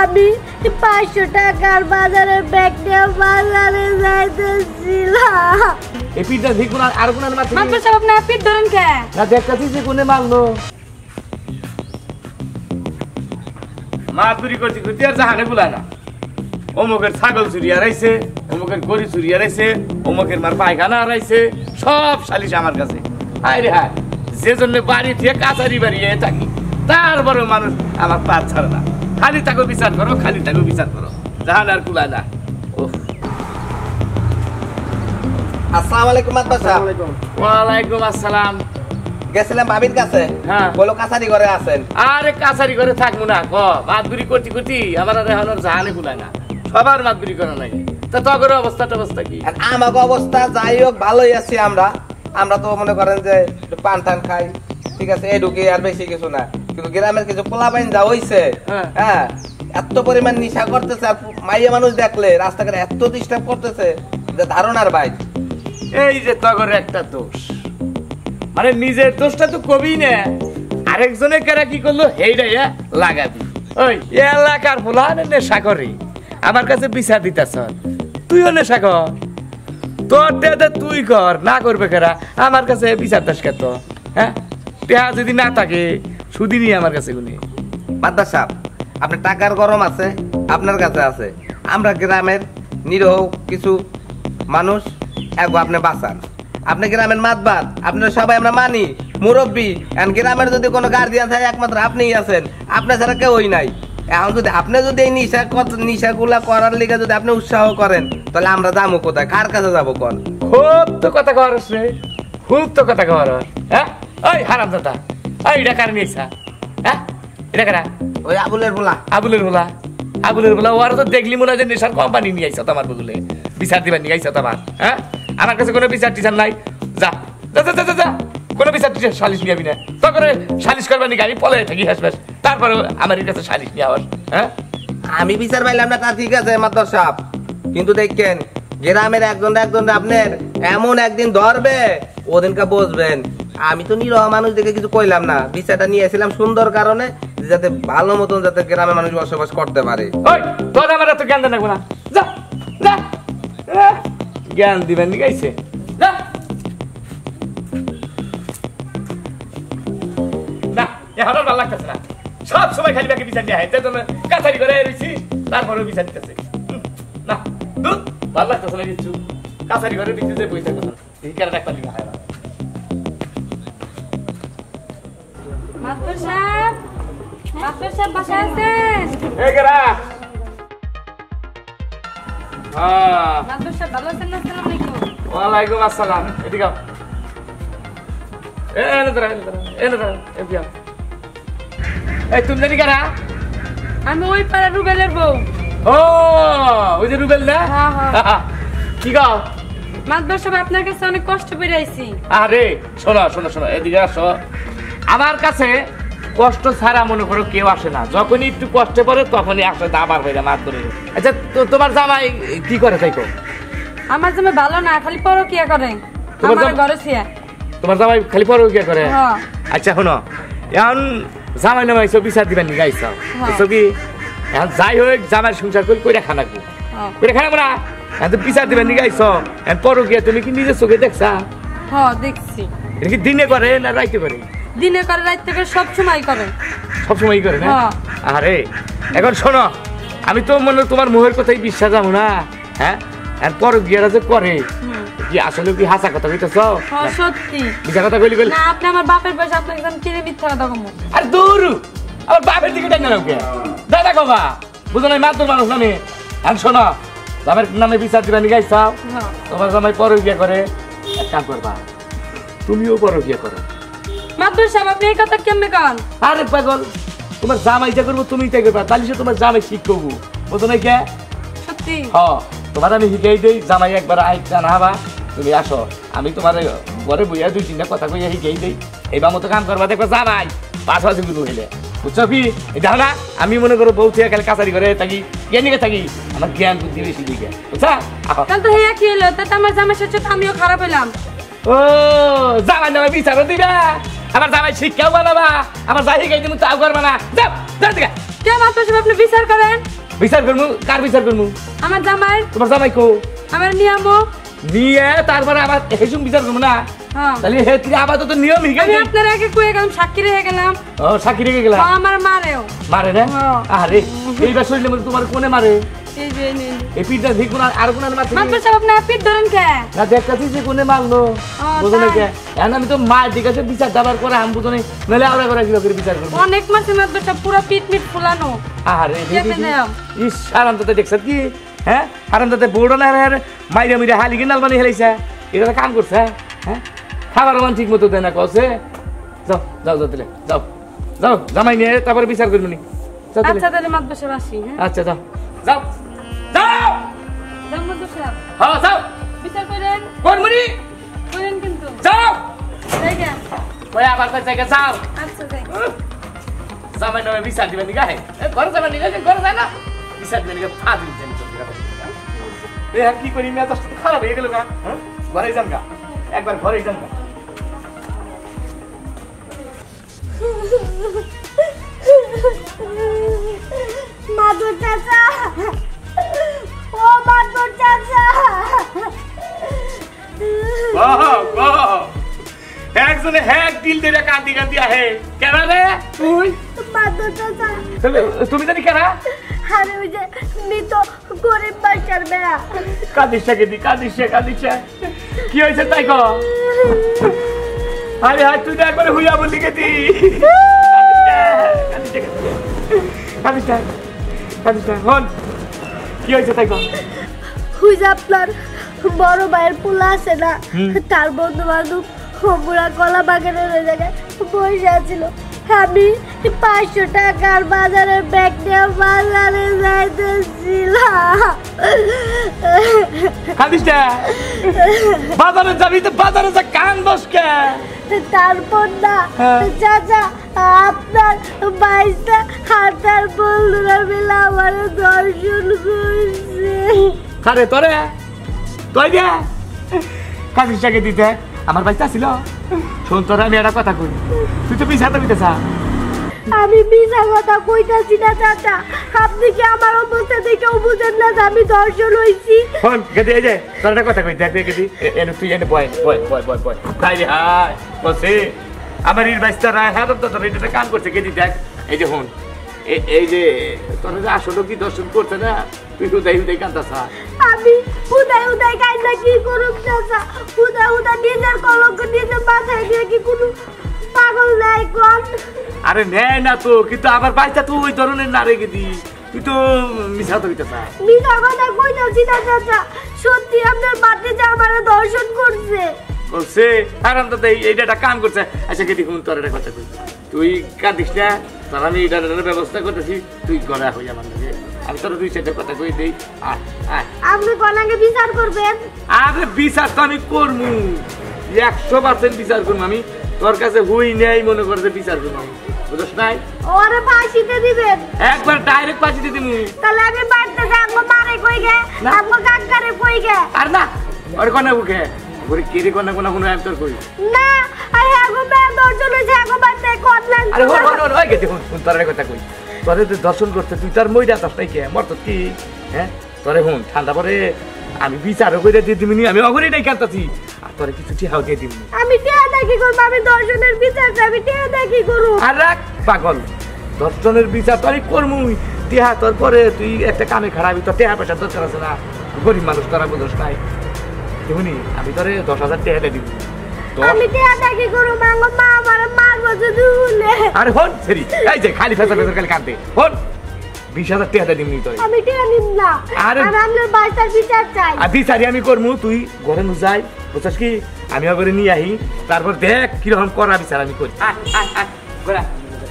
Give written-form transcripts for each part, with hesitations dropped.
আমি 500 টাকার বাজারের ব্যাগ নিয়ে বাজারে যাইতেছিলাম। এই পিঠটা ঠিক কোন আর কোন মারতে মাত্র সব আপনি পিঠ ধরেন কে না দেখতাছি যে কোনে মারলো মাতুরি করতে করতে আর জাহানে বুলায় না অমুকের ছাগল চুরি হারাইছে অমুকের গরু চুরি হারাইছে অমুকের মার পায়খানা হারাইছে সব সালিশ আমার কাছে হায় রে হায় যে জন্য বাড়ি থেকে কাছারি বাড়িয়ে থাকি তারপরে মানুষ আমার পাত ছাড়ে না খালি তাকে বিচার করো খালি তাকে বিচার করো জাহান আর কুলায় না। আসসালামু আলাইকুম মাতবার সাহেব। ওয়ালাইকুম আসসালাম। গেছিলাম ভাবির কাছে হ্যাঁ বলো কাছারি ঘরে আছেন। আরে কাছারি ঘরে থাকবো না ক মাতবুরি করতে করতে আমার আর এখন জাহানে কুলায় না সবার মাতবুরি করা লাগে তা তগর অবস্থা কি আমাকে অবস্থা যাই হোক ভালোই আছি আমরা আমরা তো মনে করেন যে পান টান খাই ঠিক আছে এই ঢুকে আর বেশি কিছু না কিন্তু গ্রামের কিছু পোলাপাইন যা হইছে হ্যাঁ এত পরিমাণ নিশা করতেছে আর মাইয়া মানুষ দেখলে রাস্তাঘাটে এত ডিস্টার্ব করতেছে যে ধারণার বাইরে। এই যে তগর একটা দোষ মানে নিজের দোষটা তো কবি না আরেকজনের কারা কি করলো হেইটাই লাগাবি ওই এলাকার পোলা নেশা করে আমার কাছে বিচার দিতেছ তুইও নেশা কর তোর দেদে তুই কর না করবে কারা আমার কাছে বিচার দাস কেত হ্যাঁ টেহা যদি না থাকে সুদি নিয়ে আমার কাছে গুনি মাদ্দার সাহেব আপনার টাকার গরম আছে আপনার কাছে আছে আমরা গ্রামের নিরহ কিছু মানুষ এগো আপনি বাঁচান আপনি গ্রামের মাতবার আপনারা সবাই আমরা মানি মুরব্বী গ্রামের যদি কোনো গার্জিয়ান থাকে একমাত্র আপনিই আছেন আপনার ছাড়া কেউই নাই। এখন যদি আপনি যদি এই নিশাগুলা করার লিগে যদি আপনি উৎসাহ করেন তাহলে আমরা যাবো কোথায় কার কাছে যাবো কোন খুব তো কথা কর রে খুব তো কথা কর হ্যাঁ ওই হারাম দাদা ওই এটা কার নিয়েছা হ্যাঁ এটা কারা ওই আবুলের বলা ওরা তো দেখলি মনে হয় যে নেশার কোম্পানি নিয়ে আইসা তোমার বদলে বিচার দিবার নিয়ে আইসা তোমার হ্যাঁ আমার কাছে কোনো বিচার টিচার নাই যা যা যা যা যা কোনো বিচার টিচার সালিশ নিয়ে আবি না তো করে সালিশ করবার নাকি আমি পলে থাকি হাসবাস তারপরে আমার কাছে সালিশ নিয়ে আবার হ্যাঁ আমি বিচার পাইলাম না তা ঠিক আছে মাতর সাহেব কিন্তু দেখেন গ্রামের একজন আপনার এমন একদিন ধরবে ওদিনকে বসবেন আমি তো নিরহ মানুষ দেখে কিছু কইলাম না বিচারটা নিয়ে এসেছিলাম সুন্দর কারণে যাতে ভালো মতন যাতে গ্রামের মানুষ বসবাস করতে পারে। ওই তোর আমার এত জ্ঞান দেন না যা যা জ্ঞান দিবেন নি গাইছে যা না এখন আর ভালো লাগতেছে না সব সময় খালি বাকি বিচার দিয়ে হয় তাই জন্য কাছারি করে রয়েছি তারপরেও বিচার দিতেছে না ভালো লাগতেছে না কিছু কাছারি ঘরে বিক্রিতে বই থাকবে এই কারণে একটা দিকে হয় না। মাতবার সাহেব বাসায় আছেন? এই গেরা হ্যাঁ মাতবার সাহেব ভালো আছেন? আসসালামু আলাইকুম। ওয়ালাইকুম আসসালাম এদিকে এনে ধরা এদিকে এই তুমি জানি গেরা আমি ওই পাড়া রুবেলের বউ। ও ওই যে রুবেল না কি গাও মাতবার সাহেব আপনার কাছে অনেক কষ্ট পেয়ে আইছি। আরে শোনো এদিকে আসো আমার কাছে কষ্ট ছাড়া মনে করো কেউ আসে না যখনই একটু কষ্টে পড়ে তখনই আসে দাবার হয়ে মার করে। আচ্ছা তোমার জামাই কি করে তাই তো? আমার জামাই ভালো না খালি পরকিয়া করে আমার ঘরে ছিয়া। তোমার জামাই খালি পরকিয়া করে? আচ্ছা শোনো এখন জামাই নামাই সব বিচার দিবেন নি গাইছ ছবি এখন যাই হোক জামাই সংসার করে কইরা খানাকু কইরা খানাকু না এখন বিচার দিবেন নি গাইছ এখন পরকিয়া তুমি কি নিজের চোখে দেখছা? হ্যাঁ দেখছি। এটা কি দিনে করে না রাইতে করে? দিনে করে রাইতে করে সব সময় করে না? আরে এখন শোনো আমি তো মনে তোমার মুখের কথাই বিশ্বাস যাবো না হ্যাঁ আর পরকিয়ারা যে করে কি আসলে কি হাসা কথা কইতেছ? সত্যি মিথ্যা কথা কইলি না আপনি আমার বাপের বয়স আপনাকে জান কি মিথ্যা কথা কমু আর দূর আমার বাপের দিকে টাইনা নাও কে দাদা কবা বুঝো না মাত্র মানুষ নামে আর শোনো জামাইয়ের নামে বিচার দিবা নিয়ে গাইছাও তোমার জামাই পরকিয়া করে এক কাম করবা তুমিও পরকিয়া করো। মাদুর সাহেব আপনি এই কথা কেমনে কন? আরে পাগল তোমার জামাই যা করবো তুমি তাই করবা তাহলে তোমার জামাই ঠিক করবো বুঝো না কে? সত্যি হ্যাঁ তোমার আমি শিখাই দিই জামাই একবার আইটা না হবা তুমি আসো আমি তোমার ঘরে বইয়া 2-3টা কথা কইয়া শিখাই দিই এইবার মতো কাম করবা দেখো জামাই পাশাপাশি গুলো হইলে বুঝছো কি দেখো না আমি মনে করো বউ থেকে খালি কাছারি করে থাকি জ্ঞান নিকে থাকি আমার জ্ঞান বুদ্ধি বেশি দিকে বুঝছা? তাহলে তো হেয়া কি হলো তাতে আমার জামাই সাথে আমিও খারাপ হইলাম। ও জামাই নামে বিচারও দিবা আমার জামাই শিক্ষাও বানাবা আমার যাই শিখাই দিমু তাও করবা না যাও যা দিকে কে মাত্র আপনি বিচার করেন বিচার করমু কার বিচার করমু আমার জামাই তোমার জামাই কো আমার নিয়ামো নিয়ে তারপরে আবার হেসুম বিচার করবো না হ্যাঁ তাহলে হে তুই আপাতত নিয়ম হিগে আমি আপনার আগে কয়ে গেলাম সাক্ষী রেখে গেলাম ও সাক্ষী রেখে গেলাম আমার মারেও মারে না হ্যাঁ। আরে এইবার শরীরে মধ্যে তোমার কোনে মারে এই যে নিন এই পিঠটা ঠিক কোন আর কোন মারছে মাত্র সব আপনি পিট ধরেন কে না দেখতেছি যে কোনে মারলো ও, বুঝো না তাই? কে এখন আমি তো মার দিকে আছে বিচার দাবার করে আমি বুঝো না নাহলে আলাদা করে কিভাবে করে বিচার করবো অনেক মাসে মাত্র সব পুরো পিট মিট ফুলানো আরে চেপে দাও। ইস আরাম তো দেখছ কি হ্যাঁ আরাম তো বড় না রে মাইরা মিরা হালি গিনাল বানি হেলাইছে এটা তো কাম করছে হ্যাঁ খাবার মান ঠিক মতো দেয় না কসে যাও যাও যাও দিলে যাও যাও জামাই নিয়ে তারপরে বিচার করবি নি যাও দিলে আচ্ছা তাহলে মাত্র সব আসি হ্যাঁ আচ্ছা যাও যাও যাও যাও মাত্র সব হ্যাঁ যাও বিচার করেন কোনমনি করেন কিন্তু যাও জায়গা ওই আবার কই জায়গা যাও আচ্ছা যাই জামাই নামে বিচার দিবেন নি গায়ে ঘরে যাবেন নি গায়ে ঘরে যায় না বিচার দিবেন নি ফা দিন জানি তো এ কি করি মেয়ে তো খারাপ হয়ে গেল না হ্যাঁ ঘরে যান গা একবার ঘরে যান গা মাদুর চাচা ও মাদুর চাচা একজনে হ্যাক দিল দেবে কান্দি কান্দি আহে কেন রে তুই মাদুর চাচা তুমি জানি কেন আরে ওই যে মৃত গরিব বাচ্চার মেয়া কাঁদিসা কেদি কাঁদিসা কি হয়েছে তাই কো আরে হাত তুই একবারে হুইয়া বললি কেদি কাঁদিসা হন কি হয়েছে তাই কো হুইজ আপনার বড় ভাইয়ের পোলা আছে না তার বন্ধু বান্ধব বুড়া কলা বাগানের ওই জায়গায় বসে আছিল আমি 500 টাকার বাজারের ব্যাগ নিয়ে বাজারে যাইতেছিলাম কাঁদিসা বাজারে যাবি তো বাজারে যা কান বসকে তারপর না হ্যাঁ। চাচা আপনার বাইশটা হাতার বন্ধুরা মিলে আমার দর্শন করছে আরে তোরে তুই দে কাঁদিসটাকে দিতে আমার বাচ্চা ছিল শোন তোরা আমি একটা কথা কই তুই তো পিছাতে দিতে চা আমি মিছা কথা কইতাছি না চাচা আপনি কি আমার অবস্থা দেখেও বুঝেন না যে আমি দর্শন হইছি ফোন গেদি এই যে তোর একটা কথা কই দেখ গেদি এনে তুই এনে বয় হাই রে হাই বসে আমার ইর বাইস্তা রায় হাত তো তোর এটা কাম করছে গেদি দেখ এই যে হন এই যে তোর যে আসলে কি দর্শন করতে না তুই উদয় কান্দাছা আমি উদয় কাইন্না কি করুক চাচা উদয় নিজের কলঙ্ক নিজে মাথায় দিয়ে কি কোনো পাগল নাই কোন আরে নেয় না তো কিন্তু আবার বাইস্তা তুই ওই ধরনের না রে গেদি তুই তো মিছা তো হইতেছা মিছা কথা কইতাছি না চাচা সত্যি আপনার বাড়িতে যে আমার দর্শন করছে করছে আরাম তো এইটা একটা কাম করছে আচ্ছা গেদি হুন তোর একটা কথা কই তুই কাঁদিস না তোর আমি এটার ব্যবস্থা করতেছি তুই গড়া হই আমার লাগে আমি তোর দুই চারটা কথা কই দেই আয় আয় আপনি কোনাকে বিচার করবেন আরে বিচার তো আমি করবো 100% বিচার করবো আমি তোর কাছে হুই নেই মনে করে বিচার করবো আমি বুঝছ নাই ওরে ফাঁসিতে দিবেন একবার ডাইরেক্ট পাঁচি দিতে তাহলে আমি বাড়িতে যাবো মারে কই গে না। আমগো কাকারে কই গে আর না ওর কোনা বুকে ওরে কেড়ে কোনা কোনা কোনো তোর কই না আরে আগো মে দর্শন হইছে আগো বাড়িতে করলেন আরে হন ওই গেতে হুন তোর কথা কই তোরে তো দর্শন করতে তুই তার মইরা দশটাই কে মর তো কি হ্যাঁ তোরে হুন ঠান্ডা পরে আমি বিচারও করে দিয়ে দিবনি আমি অগরিটাই কাঁদতাছি আর তোরে কিছু টিহাও দিয়ে দিবনি আমি টিয়া দেখি করব আমি দর্শনের বিচার চাই, আমি টিয়া দেখি করব আর রাখ পাগল দর্শনের বিচার তো আমি করমুই টিহা তোর পরে তুই একটা কামে খারাপি তোর টিহা পয়সা দরকার আছে না গরিব মানুষ তোরা বুঝোস নাই দেবনি আমি তোরে 10,000 টাকা দিয়ে দিব আমি টিয়া দেখি করব মাঙ্গো মা আমারে মারবো যদি ভুলে আরে হন সেরি এই যে খালি ফেসা ফেসা খালি কাঁদতে হন 20,000 টাকা দিয়ে দিবনি তোরে আমি টিয়া নিব না আরে- আমি আপনার বাড়িটার বিচার চাই আর বিচারি আমি করমু তুই ঘরে নু যাই বুঝছিস কি আমি ঘরে নিয়ে আহি তারপর দেখ কিরকম করা বিচার আমি করি আয় আয় আয় ঘোরা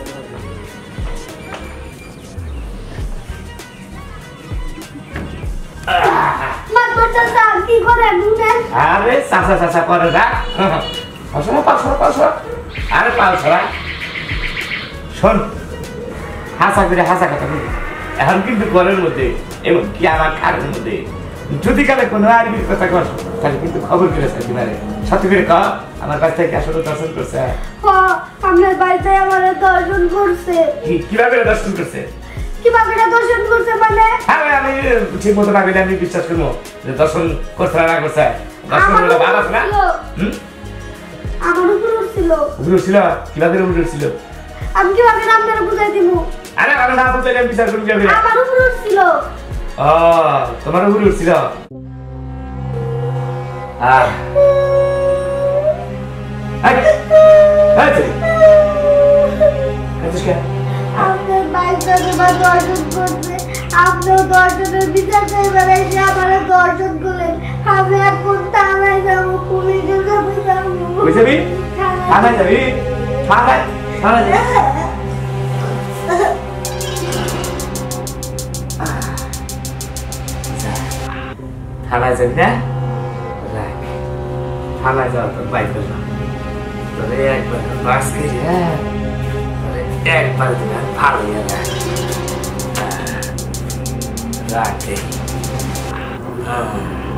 মাতবর চাচা কি করেন শুনেন আরে সাসা সাসা করে যা পাঁচশো আরে পাঁচশো শোন হাসা করে হাসা কথা বলি এখন কিন্তু ঘরের মধ্যে এবং কি আমার খাটের মধ্যে যদি কালে কোনো আরবির কথা কর তাহলে কিন্তু খবর করে থাকি মারে সত্যি করে ক আমার কাছ থেকে আসলে দর্শন করছে ও আপনার বাড়িতে আমারে দর্শন করছে কিভাবে দর্শন করছে কিভাবে দর্শন করছে মানে ঠিক মতো না গেলে আমি বিশ্বাস করবো যে দর্শন করছে না করছে দর্শন করলে ভাব আছে না আমার উপর উঠছিল উঠছিল কিভাবে উঠছিল আমি কিভাবে আপনারা বুঝাই দিব আরে আমি না বুঝতে আমি বিচার করি যাবে আমার উপর উঠছিল ও তোমার উপরে উঠছিল আপনার বাইকটাকে বা দর্শন করছে আপনিও দর্শনের বিচার করবেন এসে আমার দর্শন করলেন আমি এখন থানায় যাবো পুলিশের কাছে যাবো বুঝবি থানায় যাবি থানায় থানায় থানায় যাবি না থানায় যাওয়া তোর বাইক না তোরে একবার বাস খেয়ে একবার দিন ভালো রাখে